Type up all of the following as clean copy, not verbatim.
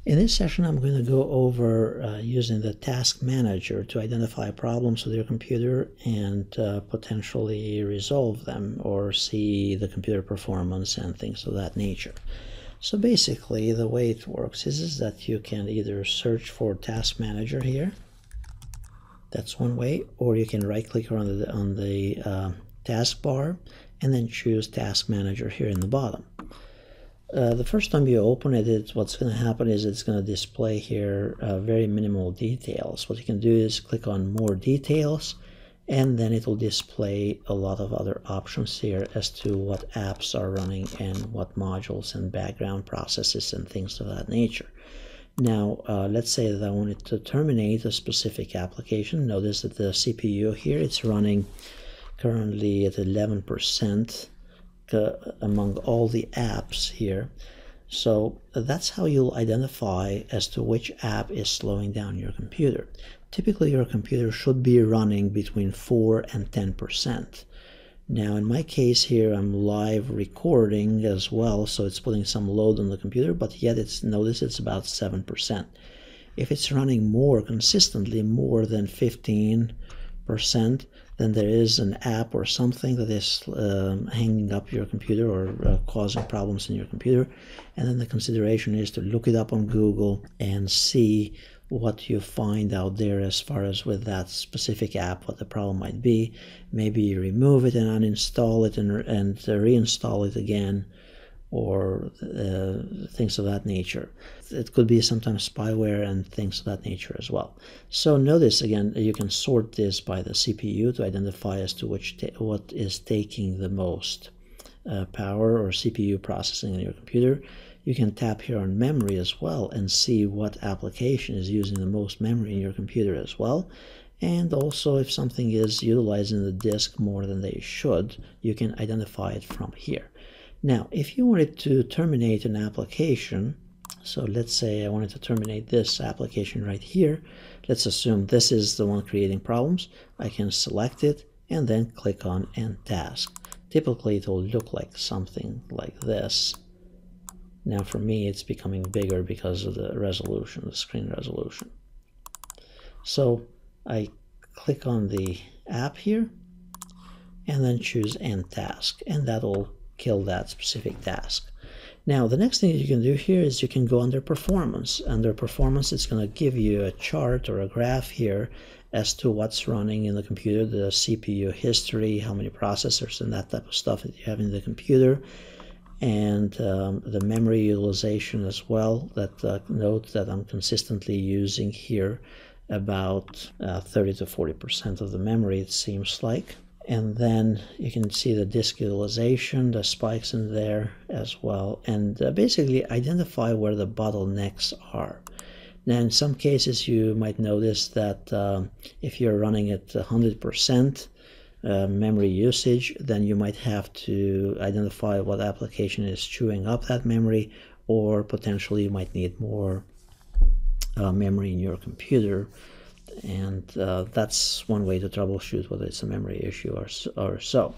In this session, I'm going to go over using the Task Manager to identify problems with your computer and potentially resolve them or see the computer performance and things of that nature. So basically, the way it works is that you can either search for Task Manager here. That's one way, or you can right-click on the taskbar and then choose Task Manager here in the bottom. The first time you open it, what's going to happen is it's going to display here very minimal details. What you can do is click on More Details, and then it will display a lot of other options here as to what apps are running and what modules and background processes and things of that nature. Now, let's say that I wanted to terminate a specific application. Notice that the CPU here, it's running currently at 11%. Among all the apps here. So that's how you'll identify as to which app is slowing down your computer. Typically your computer should be running between 4 and 10%. Now in my case here, I'm live recording as well, so it's putting some load on the computer, but yet notice it's about 7%. If it's running more consistently, more than 15%, then there is an app or something that is hanging up your computer or causing problems in your computer. And then the consideration is to look it up on Google and see what you find out there as far as with that specific app, what the problem might be. Maybe you remove it and uninstall it and reinstall it again, or things of that nature. It could be sometimes spyware and things of that nature as well. So notice again, you can sort this by the CPU to identify as to what is taking the most power or CPU processing in your computer. You can tap here on memory as well and see what application is using the most memory in your computer as well. And also if something is utilizing the disk more than they should, you can identify it from here. Now, if you wanted to terminate an application, so let's say I wanted to terminate this application right here. Let's assume this is the one creating problems. I can select it and then click on End Task. Typically, it will look like something like this. Now, for me, it's becoming bigger because of the resolution, the screen resolution. So I click on the app here and then choose End Task, and that will kill that specific task. Now, the next thing you can do here is you can go under Performance. Under Performance, it's going to give you a chart or a graph here as to what's running in the computer, the CPU history, how many processors and that type of stuff that you have in the computer, and the memory utilization as well. That note that I'm consistently using here about 30 to 40% of the memory, it seems like. And then you can see the disk utilization, the spikes in there as well, and basically identify where the bottlenecks are. Now, in some cases, you might notice that if you're running at 100% memory usage, then you might have to identify what application is chewing up that memory, or potentially you might need more memory in your computer. And that's one way to troubleshoot whether it's a memory issue or so.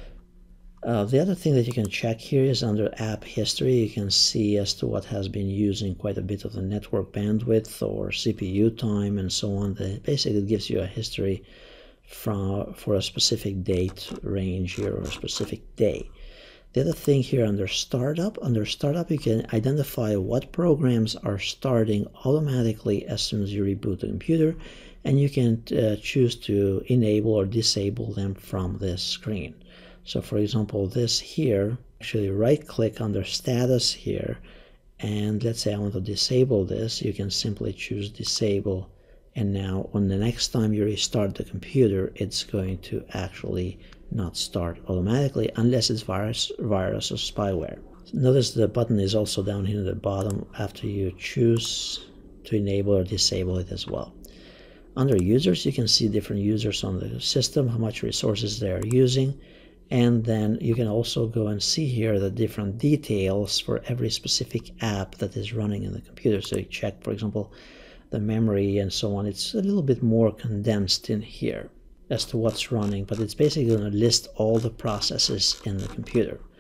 The other thing that you can check here is under App History. You can see as to what has been using quite a bit of the network bandwidth or CPU time and so on. Basically, it gives you a history for a specific date range here or a specific day. The other thing here under Startup you can identify what programs are starting automatically as soon as you reboot the computer, and you can choose to enable or disable them from this screen. So for example, this here, actually right-click under Status here, and let's say I want to disable this. You can simply choose Disable, and now on the next time you restart the computer, it's going to actually not start automatically unless it's virus or spyware. Notice the button is also down here at the bottom after you choose to enable or disable it as well. Under Users, you can see different users on the system, how much resources they are using, and then you can also go and see here the different details for every specific app that is running in the computer. So you check, for example, the memory and so on. It's a little bit more condensed in here as to what's running, but it's basically going to list all the processes in the computer.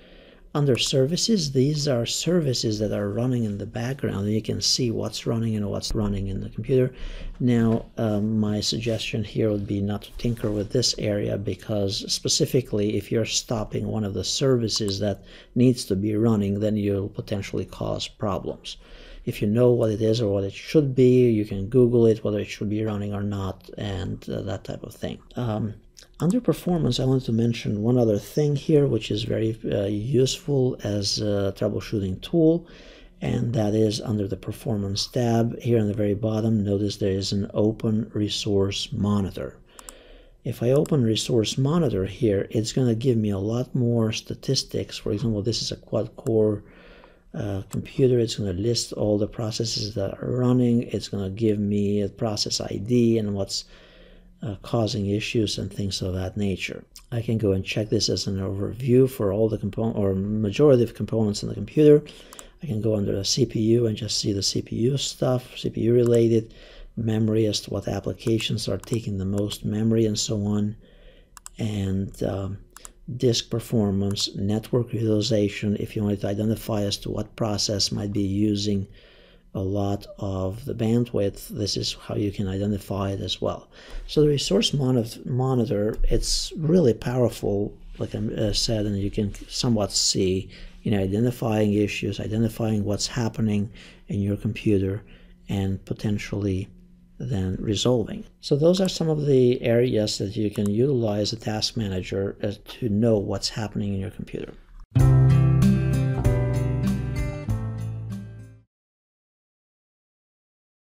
Under services, these are services that are running in the background, and you can see what's running and what's running in the computer. Now, my suggestion here would be not to tinker with this area, because specifically if you're stopping one of the services that needs to be running, then you'll potentially cause problems. If you know what it is or what it should be, you can Google it, whether it should be running or not, and that type of thing. Under performance, I want to mention one other thing here, which is very useful as a troubleshooting tool, and that is under the performance tab here on the very bottom. Notice there is an open resource monitor. If I open resource monitor here, it's going to give me a lot more statistics. For example, this is a quad-core computer. It's going to list all the processes that are running. It's going to give me a process ID and what's causing issues and things of that nature. I can go and check this as an overview for all the components or majority of components in the computer. I can go under the CPU and just see the CPU stuff, CPU related, memory as to what applications are taking the most memory and so on, and disk performance, network utilization, if you wanted to identify as to what process might be using a lot of the bandwidth, this is how you can identify it as well. So the resource monitor, it's really powerful, like I said, and you can somewhat see, identifying issues, identifying what's happening in your computer, and potentially then resolving. So those are some of the areas that you can utilize a task manager to know what's happening in your computer.